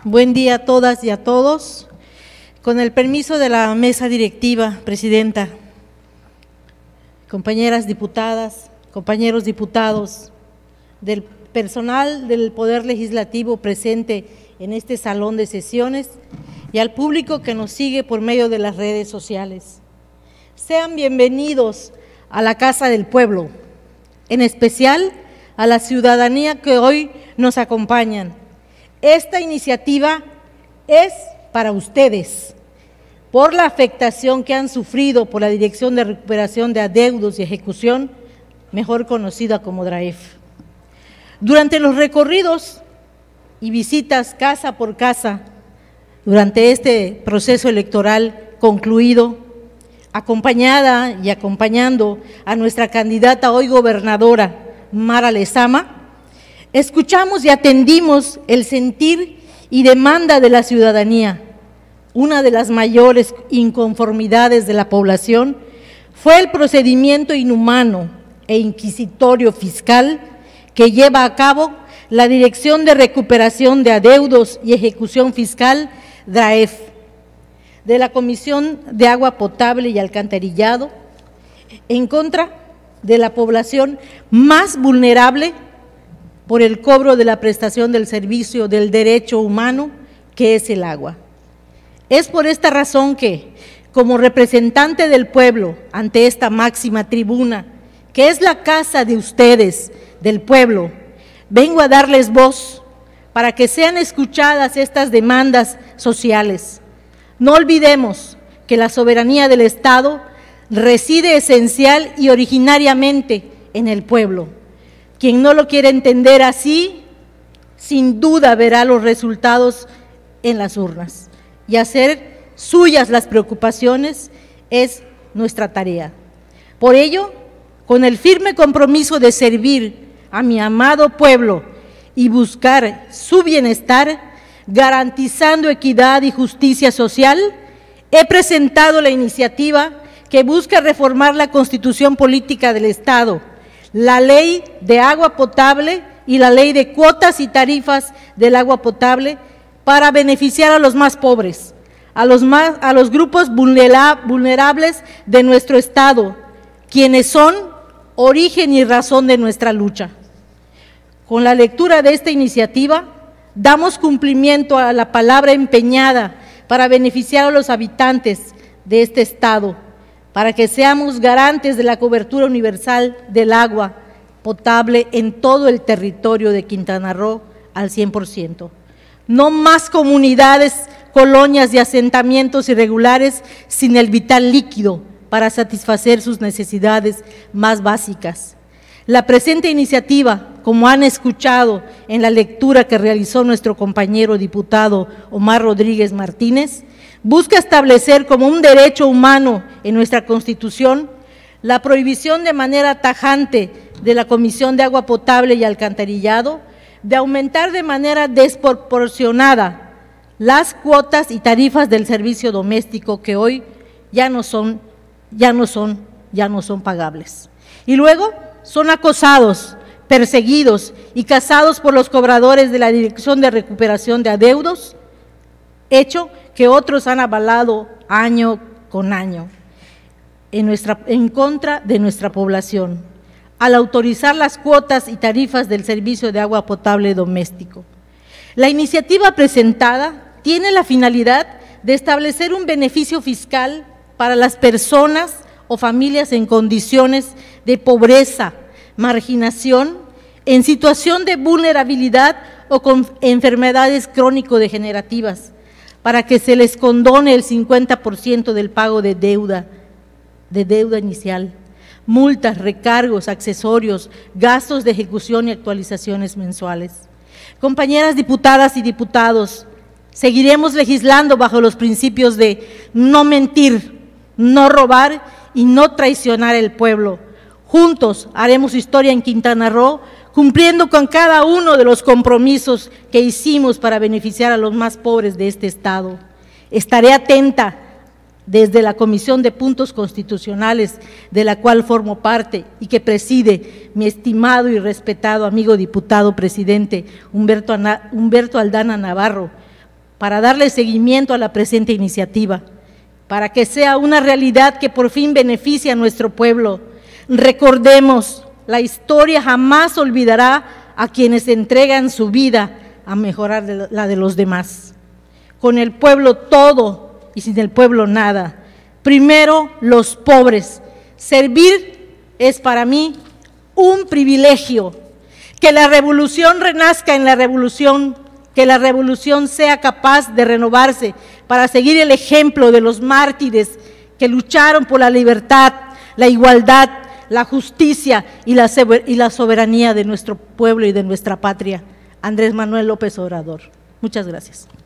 Buen día a todas y a todos. Con el permiso de la mesa directiva, presidenta, compañeras diputadas, compañeros diputados, del personal del Poder Legislativo presente en este salón de sesiones y al público que nos sigue por medio de las redes sociales. Sean bienvenidos a la Casa del Pueblo, en especial a la ciudadanía que hoy nos acompañan. Esta iniciativa es para ustedes, por la afectación que han sufrido por la Dirección de Recuperación de Adeudos y Ejecución, mejor conocida como DRAEF. Durante los recorridos y visitas casa por casa, durante este proceso electoral concluido, acompañada y acompañando a nuestra candidata hoy gobernadora, Mara Lezama, escuchamos y atendimos el sentir y demanda de la ciudadanía. Una de las mayores inconformidades de la población fue el procedimiento inhumano e inquisitorio fiscal que lleva a cabo la Dirección de Recuperación de Adeudos y Ejecución Fiscal, DRAEF, de la Comisión de Agua Potable y Alcantarillado, en contra de la población más vulnerable por el cobro de la prestación del servicio del derecho humano que es el agua. Es por esta razón que, como representante del pueblo ante esta máxima tribuna, que es la casa de ustedes, del pueblo, vengo a darles voz para que sean escuchadas estas demandas sociales. No olvidemos que la soberanía del Estado reside esencial y originariamente en el pueblo. Quien no lo quiere entender así, sin duda verá los resultados en las urnas. Y hacer suyas las preocupaciones es nuestra tarea. Por ello, con el firme compromiso de servir a mi amado pueblo y buscar su bienestar, garantizando equidad y justicia social, he presentado la iniciativa que busca reformar la Constitución Política del Estado, la Ley de Agua Potable y la Ley de Cuotas y Tarifas del Agua Potable para beneficiar a los más pobres, a los grupos vulnerables de nuestro Estado, quienes son origen y razón de nuestra lucha. Con la lectura de esta iniciativa, damos cumplimiento a la palabra empeñada para beneficiar a los habitantes de este Estado, para que seamos garantes de la cobertura universal del agua potable en todo el territorio de Quintana Roo al 100%. No más comunidades, colonias y asentamientos irregulares sin el vital líquido para satisfacer sus necesidades más básicas. La presente iniciativa, como han escuchado en la lectura que realizó nuestro compañero diputado Omar Rodríguez Martínez, busca establecer como un derecho humano en nuestra Constitución la prohibición de manera tajante de la Comisión de Agua Potable y Alcantarillado de aumentar de manera desproporcionada las cuotas y tarifas del servicio doméstico que hoy ya no son pagables. Y luego son acosados, perseguidos y cazados por los cobradores de la Dirección de Recuperación de Adeudos, hecho que otros han avalado año con año en contra de nuestra población, al autorizar las cuotas y tarifas del servicio de agua potable doméstico. La iniciativa presentada tiene la finalidad de establecer un beneficio fiscal para las personas o familias en condiciones de pobreza, marginación, en situación de vulnerabilidad o con enfermedades crónico-degenerativas, para que se les condone el 50% del pago de deuda inicial, multas, recargos, accesorios, gastos de ejecución y actualizaciones mensuales. Compañeras diputadas y diputados, seguiremos legislando bajo los principios de no mentir, no robar y no traicionar al pueblo. Juntos haremos historia en Quintana Roo, cumpliendo con cada uno de los compromisos que hicimos para beneficiar a los más pobres de este Estado. Estaré atenta desde la Comisión de Puntos Constitucionales, de la cual formo parte y que preside mi estimado y respetado amigo diputado presidente Humberto Aldana Navarro, para darle seguimiento a la presente iniciativa, para que sea una realidad que por fin beneficie a nuestro pueblo. Recordemos, la historia jamás olvidará a quienes entregan su vida a mejorar la de los demás. Con el pueblo todo y sin el pueblo nada. Primero, los pobres. Servir es para mí un privilegio. Que la revolución renazca en la revolución, que la revolución sea capaz de renovarse para seguir el ejemplo de los mártires que lucharon por la libertad, la igualdad, la justicia y la soberanía de nuestro pueblo y de nuestra patria. Andrés Manuel López Obrador. Muchas gracias.